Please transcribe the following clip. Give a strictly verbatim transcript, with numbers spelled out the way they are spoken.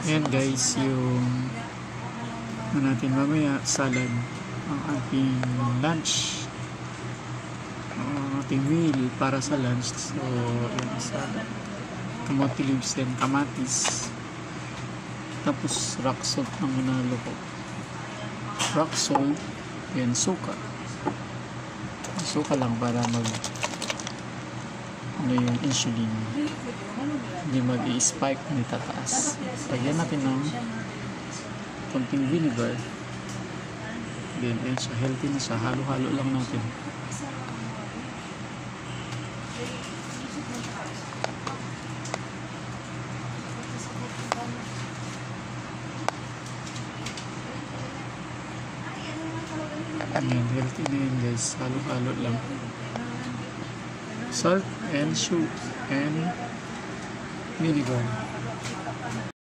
Ayan guys, yung ano natin mamaya, salad, ang ating lunch, ang ating meal para sa lunch. So yung isa, kamote leaves and kamatis, tapos rock salt ang manalo ko, rock salt and suka suka lang para mag ano yung insulin, hindi mag-i-spike, hindi tataas. Lagyan natin ng konting vinegar, then yan siya, healthy na siya, halo-halo lang natin. Ayan, healthy na yun guys, halo-halo lang. Salt and sugar and vinegar.